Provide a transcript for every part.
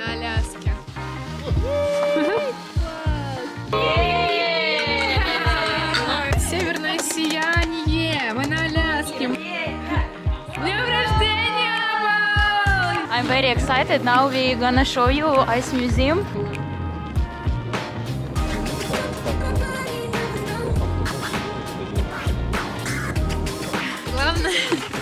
на Аляске. Северное сияние! Мы на Аляске! Днем рождения! I'm very excited. Now we're gonna show you Ice Museum. Главное...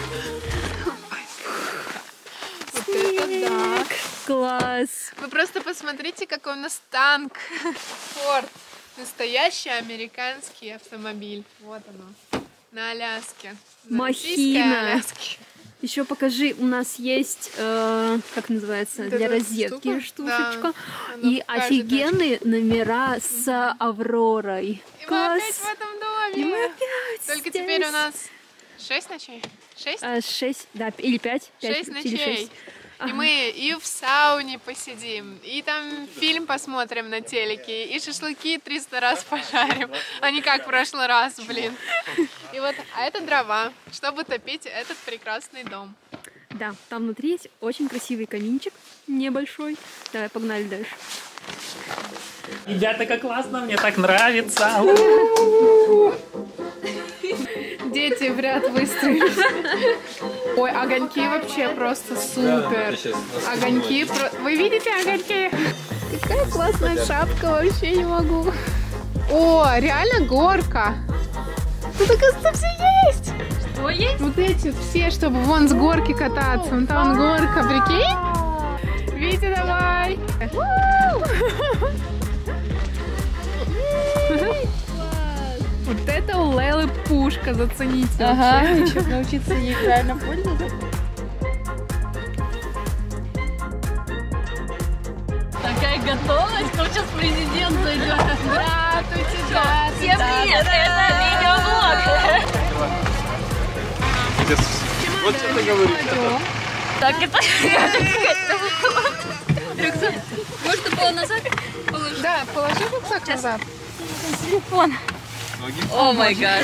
Вот это да! Класс! Вы просто посмотрите, какой у нас танк. Форд. Настоящий американский автомобиль. Вот оно. На Аляске. На Махина. Аляске. Еще покажи, у нас есть, как называется, Вот для эта розетки штучечка. Да. И офигенные номера с Авророй. И мы Класс! опять в этом доме. И мы опять Только здесь. теперь у нас 6 ночей. 6? 6, да, или 5. 6 ночей. И мы и в сауне посидим, и там фильм посмотрим на телеке, и шашлыки 300 раз пожарим, а не как в прошлый раз, блин. И вот, а это дрова, чтобы топить этот прекрасный дом. Да, там внутри есть очень красивый каминчик, небольшой. Давай, погнали дальше. Ребята, как классно, мне так нравится. Дети в ряд выстроились. Ой, огоньки вообще просто супер. Огоньки, вы видите огоньки? Какая классная шапка, вообще не могу. О, реально горка. Тут, оказывается, все есть. Что есть? Вот эти вот все, чтобы вон с горки кататься. Вон там горка, прикинь? Витя, давай. Вот это у Лейлы пушка, зацените. Ага, еще научиться ей правильно пользоваться. Такая готовность, как сейчас президент зайдет. Здравствуйте, здравствуйте. Всем привет, это видеоблог. Вот что ты говоришь. Так, это... Рюкзак. Можно было назад? Да, положи рюкзак назад. Телефон. О май гад.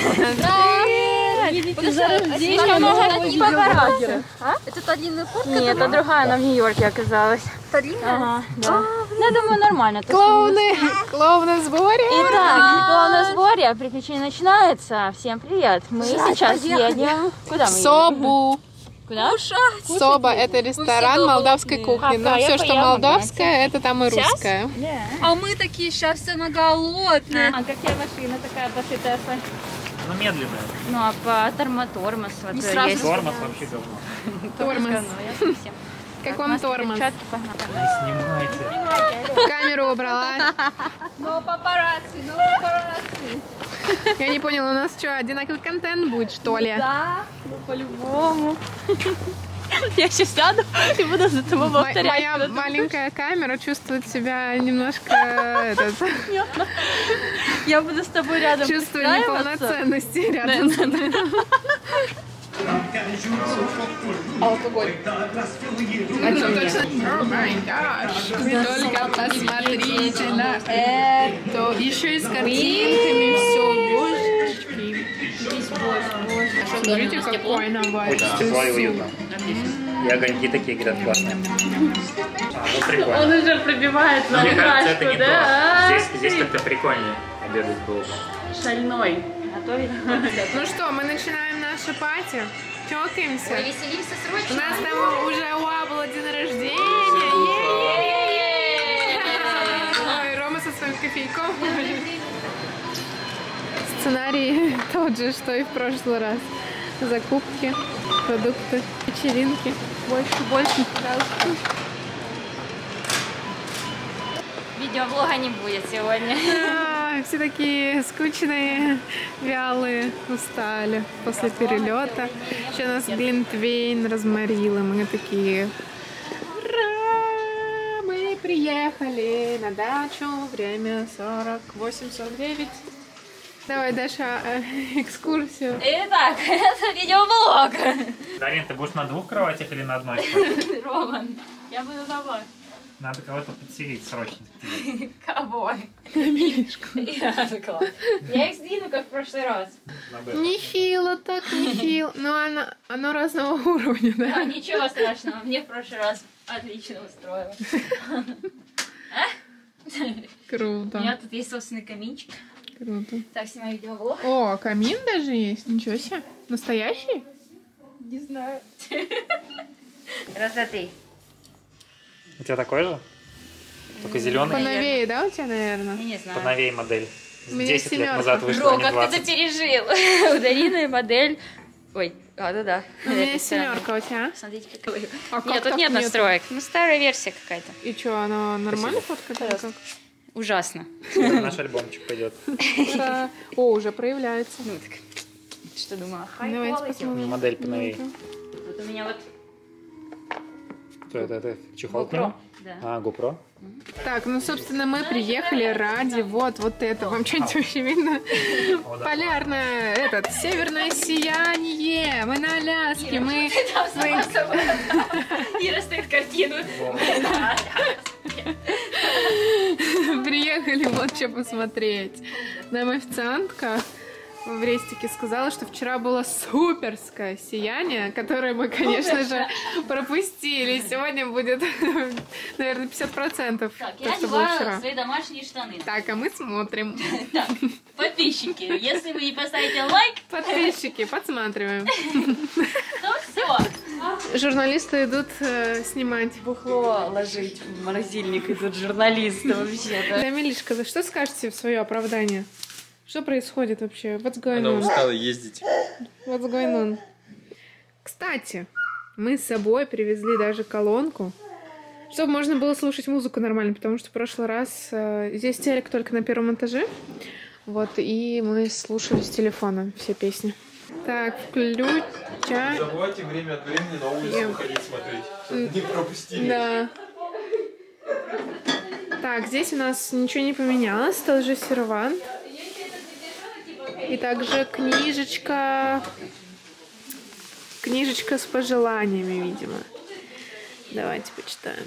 За рождение не папарацци. Это та длинная куртка? Нет, это другая, она в Нью-Йорке оказалась. Та длинная? Ага, да. Ну, я думаю, нормально. Клоуны в сборе. Итак, клоуны в сборе, приключение начинается. Всем привет. Мы сейчас едем. Куда мы едем? Собу. Куда? Соба — это ресторан молдавской кухни. Но все, что молдавское, это там и Сейчас? русское. А мы такие сейчас все голодные. А какая машина такая после Теслы? Ну, медленная. Ну, а по тормоз вот Не сразу есть. Тормоз вообще говно. Тормоз. Совсем. Как вам тормоз? Снимайте. Камеру убрала. Ну, папарацци. Я не поняла, у нас что, одинаковый контент будет, что ли? Да, ну по-любому. Я сейчас сяду и буду за тобой повторять. Моя маленькая камера чувствует себя немножко Я буду с тобой рядом. чувствую неполноценности рядом с тобой. Алкоголь. О май гаш. Вы только посмотрите на это. Еще и с картинками все. Божечки. Здесь боже. Смотрите, какой навар. Очень тепло и уютно. И огоньки такие, говорят, классные. Ну, прикольно. Он уже пробивает на Мне кажется, это краску, не да? то. Здесь как-то прикольнее обедать было. Шальной. Готовить? Ну что, мы начинаем наше пати. Чокаемся. Веселимся У срочно. нас там уже у Абла день рождения. Ой, Рома со своим кофейком. Сценарий тот же, что и в прошлый раз. Закупки, продукты, вечеринки. Больше. Видеоблога не будет сегодня. Все такие скучные, вялые, устали после перелета. Еще нас глинтвейн разморило. Мы такие: ура! Мы приехали на дачу. Время 48-49. Давай, Даша, экскурсию. Итак, это видеоблог. Дарин, ты будешь на двух кроватях или на одной? Роман, я буду за тобой. Надо кого-то подселить срочно. Кого? Мишку. Я их сдвину, как в прошлый раз. Нехило так, нехило. Но оно разного уровня, Да, да? ничего страшного, мне в прошлый раз Отлично устроила. Круто. У меня тут есть собственный каминчик. Круто. Так, снимаю видеоблог. О, камин даже есть? Ничего себе. Настоящий? Не знаю. Красоты. У тебя такой же? Только зеленый? Поновее, да, у тебя, наверное? Я не знаю. Поновее модель. У меня 10 лет семерка. назад вышла, Бро, а не как 20. ты это пережил? У Дарины модель... Ой, да. У меня есть семерка, у тебя? Смотрите, какой. А как Нет, тут так нет нет? настроек. Ну, старая версия какая-то. И что, она нормально фоткает или как? Ужасно. Наш альбомчик пойдет. Да. О, уже проявляется. Ну, так. Что думала? Давайте посмотрим. Модель поновее. Вот у меня вот Что это? Чехол к GoPro. нему? Да. А, GoPro? Так, ну, собственно, мы приехали ради вот это. Вам что-нибудь вообще видно? Полярное, северное сияние. Мы на Аляске, мы... Ира стоит картину. Приехали вот что посмотреть. Нам официантка в рестике сказала, что вчера было суперское сияние, которое мы, конечно же, пропустили. Сегодня будет, наверное, 50%. Так, то, я что было вчера. одеваю свои домашние штаны. Так, а мы смотрим. Так, подписчики, если вы не поставите лайк, Подписчики, подсматриваем. то все. Журналисты идут снимать. Бухло ложить в морозильник идут журналисты вообще-то. Да, Милишка, за что скажете в свое оправдание? Что происходит вообще? What's going Она on? устала ездить. What's going on? Кстати, мы с собой привезли даже колонку, чтобы можно было слушать музыку нормально, потому что в прошлый раз здесь телек только на первом этаже, вот, и мы слушали с телефона все песни. Так, включаем. Забывайте время от времени на улицу выходить смотреть, чтобы не пропустили. Да. Так, здесь у нас ничего не поменялось, тот же сервант. И также книжечка с пожеланиями, видимо. Давайте почитаем.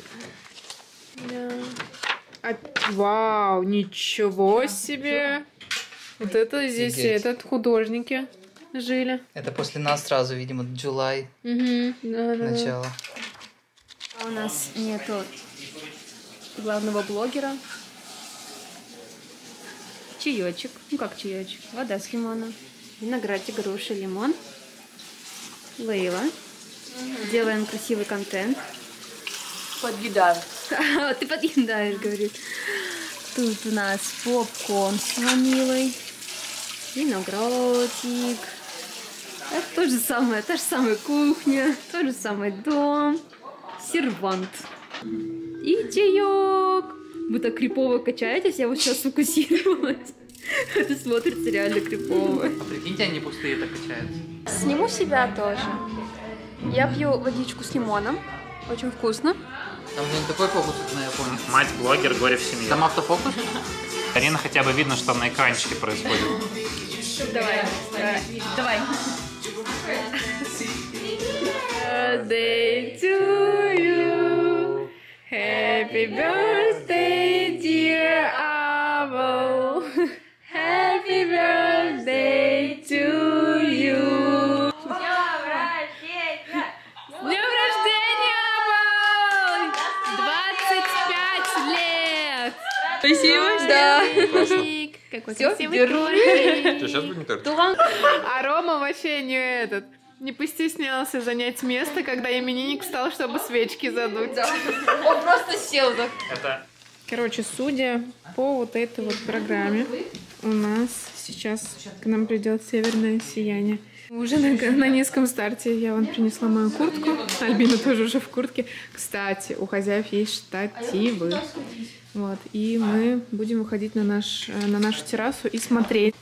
Да. Вау, ничего себе! Вот это здесь Офигеть. художники жили. Это после нас сразу, видимо, July, Угу. Да. начало. А у нас нету главного блогера. Чаечек. Ну как чаечек? Вода с лимоном. Виноградик, груши, лимон. Лейла. Делаем красивый контент. Подъедаем. Ты подъедаешь, говорит. Тут у нас попкорн с ванилой. Виноградик. Это то же самое, та же самая кухня, тот же самый дом. Сервант. И чаек. Вы так крипово качаетесь, я вот сейчас сфокусировалась. Это смотрится реально крипово. А прикиньте, они пустые так качаются. Сниму себя тоже. Я пью водичку с лимоном. Очень вкусно. Там не такой фокус, я помню. Мать-блогер, горе в семье. Там автофокус? Карина хотя бы видно, что на экранчике происходит. Давай. Birthday to you. Happy birthday, dear Abel. Happy birthday to you. С днем рождения, Абел! 25 лет! Спасибо. Да. Классно. Какой Всё, красивый держу. торт. Что, сейчас будет торт? А Рома вообще не постеснялся занять место, когда именинник встал, чтобы свечки задуть. Он просто сел так. Это Короче, судя по вот этой вот программе, у нас сейчас к нам придет северное сияние. Уже на низком старте я вам принесла мою куртку. Альбина тоже уже в куртке. Кстати, у хозяев есть штативы. Вот, и мы будем выходить на нашу террасу и смотреть.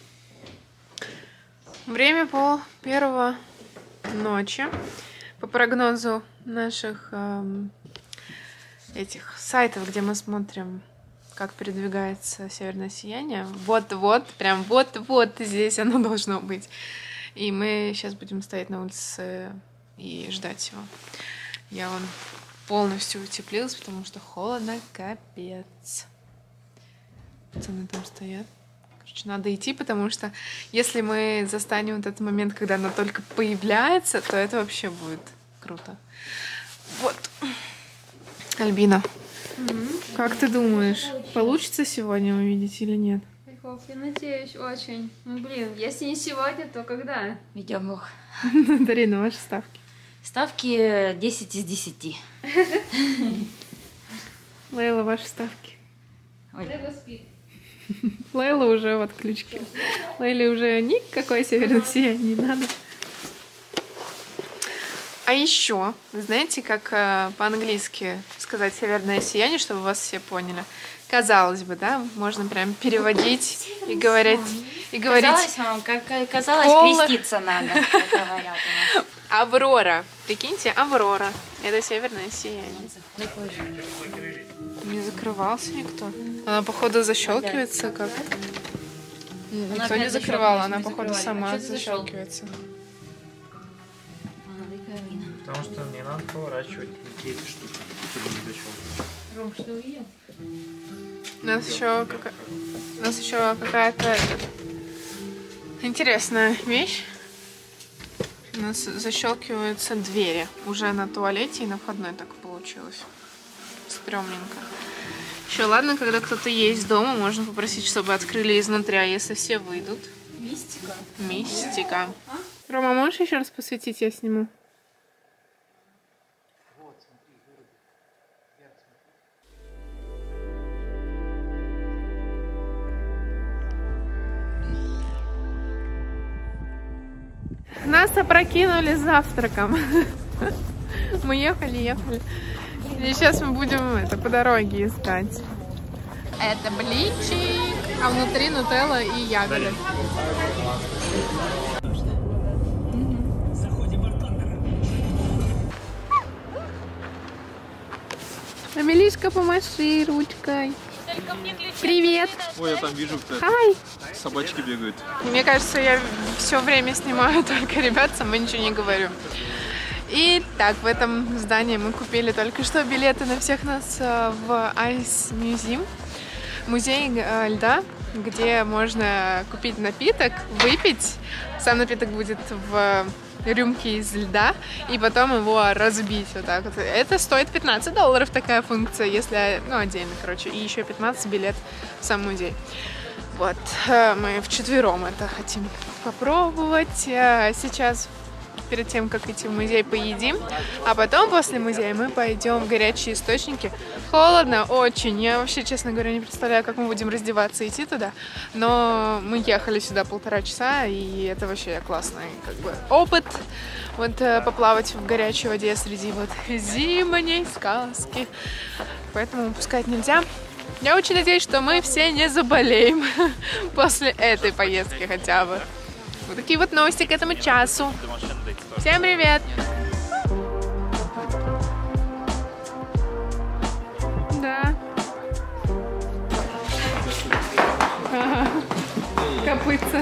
Время пол-первого ночи. По прогнозу наших этих сайтов, где мы смотрим, как передвигается северное сияние. Вот-вот, прям вот-вот здесь оно должно быть. И мы сейчас будем стоять на улице и ждать его. Я вон полностью утеплилась, потому что холодно, капец. Пацаны там стоят. Короче, надо идти, потому что если мы застанем вот этот момент, когда она только появляется, то это вообще будет круто. Вот. Альбина, как ты думаешь, получится сегодня увидеть или нет? Я надеюсь очень. Ну блин, если не сегодня, то когда? Видим их. Дарина, ваши ставки. Ставки 10 из 10. Лейла, ваши ставки. Лейла спит. Лейла уже в отключке. Лейле уже никакой северной сияние не надо. А еще, вы знаете, как по-английски сказать северное сияние, чтобы вас все поняли? Казалось бы, да, можно прям переводить и говорить. Казалось вам, как казалось, креститься надо, как говорят у нас. Аврора. Прикиньте, Аврора. Это северное сияние. Не закрывался никто. Она, походу, защелкивается как-то. Никто не закрывал, она, походу, сама защелкивается. Потому что мне надо поворачивать какие-то штуки, чтобы не защелкивать. Ром, что увидел? У нас еще какая-то интересная вещь. У нас защелкиваются двери. Уже на туалете и на входной так получилось. Стрёмненько. Еще ладно, когда кто-то есть дома, можно попросить, чтобы открыли изнутри, а если все выйдут? Мистика. Мистика. Рома, можешь еще раз посветить, я сниму? Нас опрокинули завтраком. Мы ехали. И сейчас мы будем по дороге искать. Это блинчик, а внутри нутелла и ягоды. Амелишка, помаши ручкой. Привет. Ой, я там вижу, кто Хай. собачки бегают. Мне кажется, я все время снимаю только ребят, сама ничего не говорю. И так, в этом здании мы купили только что билеты на всех нас в Ice Museum, музей льда, где можно купить напиток, выпить. Сам напиток будет в рюмке из льда, и потом его разбить вот так вот. Это стоит $15, такая функция, если, ну, отдельно, короче, и еще 15 билет в сам музей. Вот, мы вчетвером это хотим попробовать. Сейчас, перед тем, как идти в музей, поедим, а потом после музея мы пойдем в горячие источники. Холодно очень, я вообще, честно говоря, не представляю, как мы будем раздеваться и идти туда, но мы ехали сюда 1,5 часа, и это вообще классный как бы опыт, вот поплавать в горячей воде среди вот зимней сказки, поэтому упускать нельзя. Я очень надеюсь, что мы все не заболеем после этой поездки хотя бы. Вот такие вот новости к этому часу. Всем привет! Да. Ага. Копытца.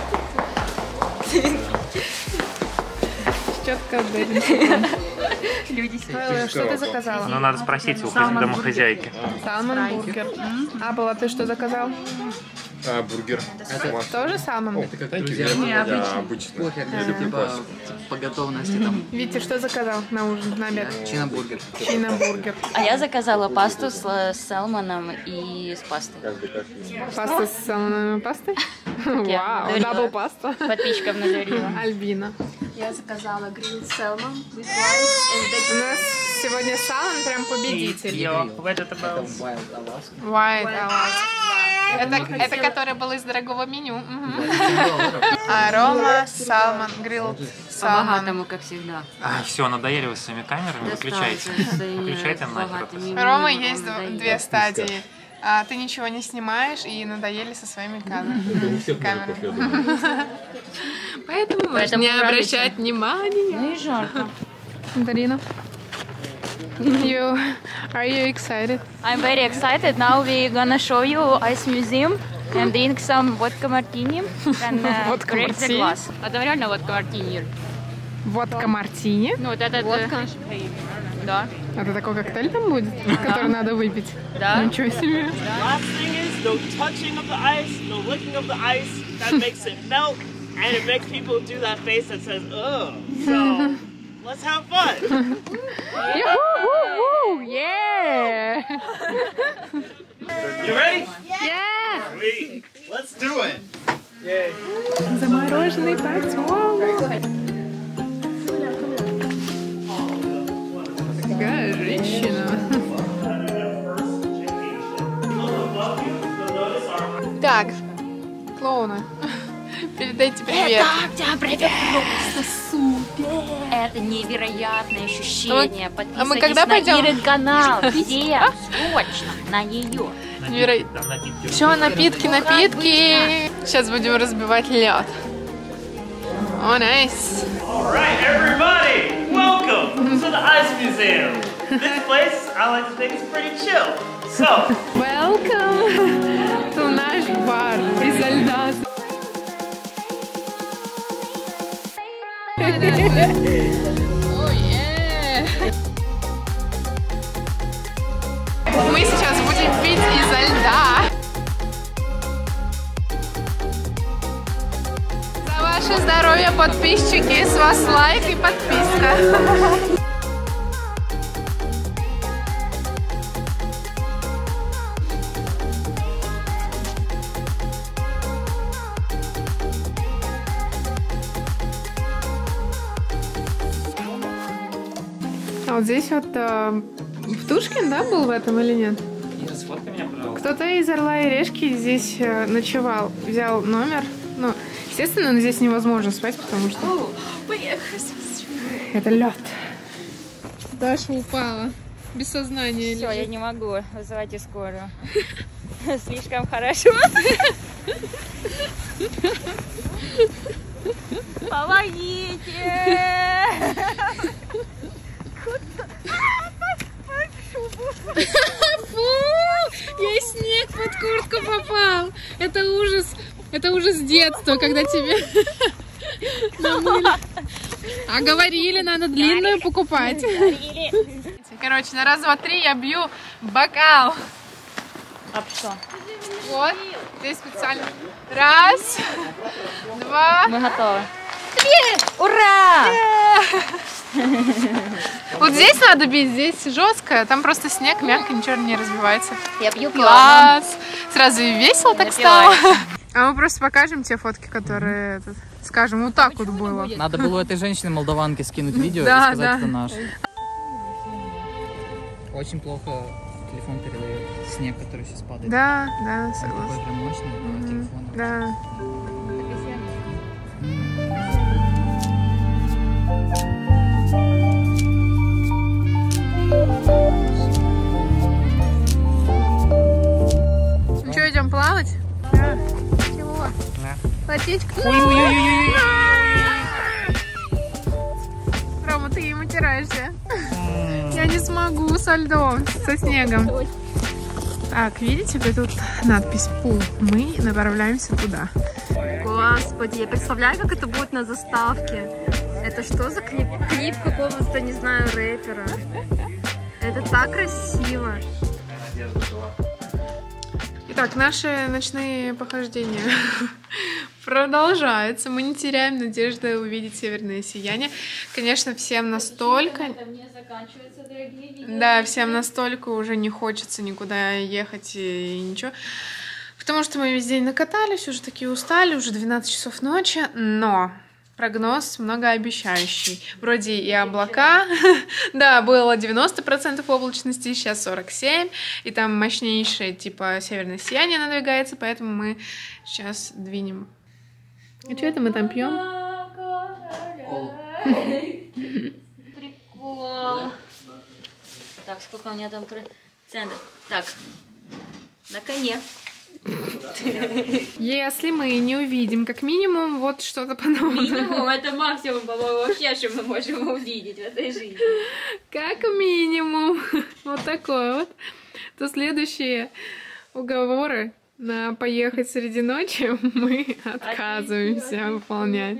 Щетка отдали. Люди Что ты заказала? Но надо спросить у домохозяйки. Салмон бургер. А была ты что заказал? Бургер. Тоже салмон? Это как друзья. Обычно. Бургер, типа по готовности там. Витя, что заказал на ужин, на обед? Чинабургер. Чинабургер. А я заказала пасту с салмоном и с пастой. Паста с салмоновой пастой? Вау, надарила. дабл паста. Подписчикам надарила. Альбина. Я заказала grilled salmon with У нас сегодня салон прям победитель. Wild Alaska. White Alaska. Это который был из дорогого меню. Арома, салмон, грилл, салмон. По-богатому, как всегда. Все, надоели вы своими камерами, выключайте. Выключайте нахер это. Рома, есть две стадии. Ты ничего не снимаешь и надоели со своими камерами. Поэтому можно не обращать внимания. Ну и жарко. Дарина, are you excited? I'm very excited. Now we're gonna show you Ice Museum and drink some vodka martini and Водка break the мартини? glass. Это реально водка мартини. Водка мартини. Ну вот этот... Водка? Да. Это такой коктейль там будет, который надо выпить? Да. Ничего себе. Last thing is no touching of the ice, no licking of the ice. That makes it melt, and it makes people do that face that says, ugh. So, let's have fun. Ю-ху-ху-ху. Woo! Yeah! You ready? Yeah! Sweet. Let's do it. Yay. Замороженный потёл. Какая женщина. Так, клоуны, передайте привет. Да, привет! Просто супер! Это невероятное ощущение. А мы когда Подписывайтесь на пойдем? Ирин канал. Все срочно на нее. Все, напитки. Сейчас будем разбивать лед. О, найс. Alright, everybody, welcome to the Ice Museum. This place, I like to think, is pretty chill. So, Welcome to наш бар изо льда. Мы сейчас будем пить изо льда. За ваше здоровье, подписчики, с вас лайк и подписка. А вот здесь вот Птушкин, да, был в этом или нет? Ира, сфоткай меня, пожалуйста. Кто-то из Орла и Решки здесь ночевал, взял номер. Ну, естественно, здесь невозможно спать, потому что это лед. Даша упала. Без сознания. Все, я не могу. Вызывайте скорую. Слишком хорошо. Помогите! Фу! Я снег под куртку попал. Это ужас. Это ужас детства, когда тебе намыли. А говорили, надо длинную покупать. Короче, на раз, два, три я бью бокал. А что? Вот, здесь специально. Раз, два. Мы готовы. Ура! Вот здесь надо бить, здесь жестко, там просто снег, мягко, ничего не разбивается. Я пью Класс! Сразу и весело так стало. А мы просто покажем те фотки, которые, скажем, вот так вот было. Надо было у этой женщины молдаванке скинуть видео Да, и сказать, да. что наш. Очень плохо телефон передает снег, который сейчас падает. Да, да, Он такой согласна. прям мощный, а телефон. Да. Ну что, идем плавать? Да. Чего? Латичка? Рома, ты им утираешься. Я не смогу со льдом, со снегом. Так, видите, вот тут надпись «Пул». Мы направляемся туда. Господи, я представляю, как это будет на заставке. Это что за клип? Клип какого-то, не знаю, рэпера. Это так красиво. Итак, наши ночные похождения продолжаются. Мы не теряем надежды увидеть северное сияние. Конечно, всем настолько... Да, всем настолько уже не хочется никуда ехать и ничего. Потому что мы весь день накатались, уже такие устали, уже 12 часов ночи. Но прогноз многообещающий. Вроде и облака. Да, было 90% облачности, сейчас 47%. И там мощнейшее, типа, северное сияние надвигается, поэтому мы сейчас двинем. А что это мы там пьем? Прикол. Так, сколько у меня там процентов? Так, на коне. Если мы не увидим, как минимум, вот что-то подобное. Минимум, это максимум, по-моему, вообще, что мы можем увидеть в этой жизни. Как минимум. Вот такое вот. То следующие уговоры на поехать среди ночи мы отказываемся выполнять.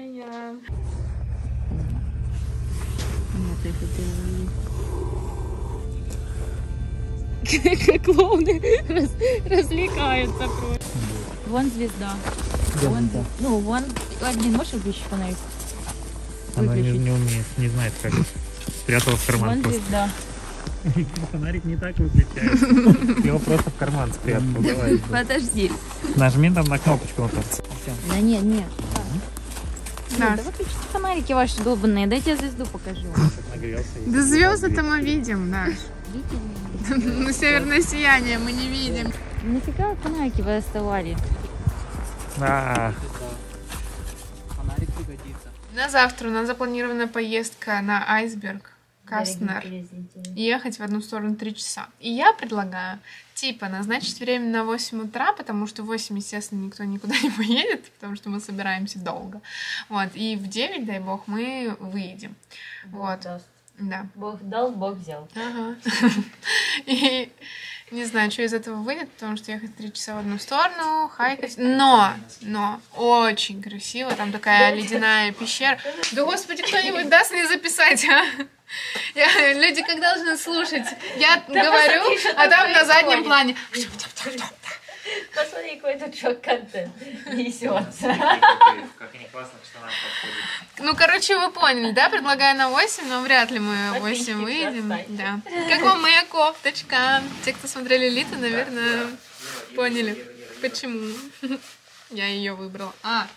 Клоуны развлекаются просто. Вон звезда. Вон, ну, вон один, можешь выключить фонарик? Она не умеет, не знает, как. Спрятала в карман Вон просто. звезда. Фонарик не так выключается. Его просто в карман спрятал. Давай. Подожди. Нажми там на кнопочку на торце. Да нет, нет. Да. Да выключите фонарики ваши долбанные, дайте я звезду покажу. Нагрелся. Да звезды-то мы видим, да. Ну, северное сияние мы не видим. Нафига фонарики вы оставали? А, Фонарик пригодится. На завтра у нас запланирована поездка на айсберг Кастнер. Ехать в одну сторону 3 часа. И я предлагаю, типа, назначить время на 8 утра, потому что в 8, естественно, никто никуда не поедет, потому что мы собираемся долго. Вот. И в 9, дай бог, мы выедем. Вот. Да. Бог дал, Бог взял. Ага. И не знаю, что из этого выйдет, потому что ехать 3 часа в одну сторону, хайкать. Но очень красиво. Там такая ледяная пещера. Да, господи, кто-нибудь даст мне записать, а? Люди как должны слушать? Я говорю, а там на заднем плане. Посмотри, какой тут шок-контент несется. как они классно к штанам подходят. Ну, короче, вы поняли, да? Предлагаю на 8, но вряд ли мы 8 выйдем. Да. Как вам моя кофточка? Те, кто смотрели Литу, наверное, поняли, почему я ее выбрала.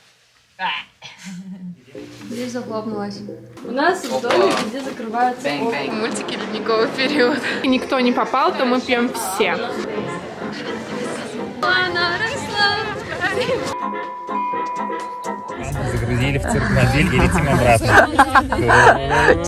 Дверь захлопнулась. У нас в доме везде закрываются окна. Мультики ледниковый период. Никто не попал, то мы пьем все. Она росла. Загрузили в цирк модель и летим обратно.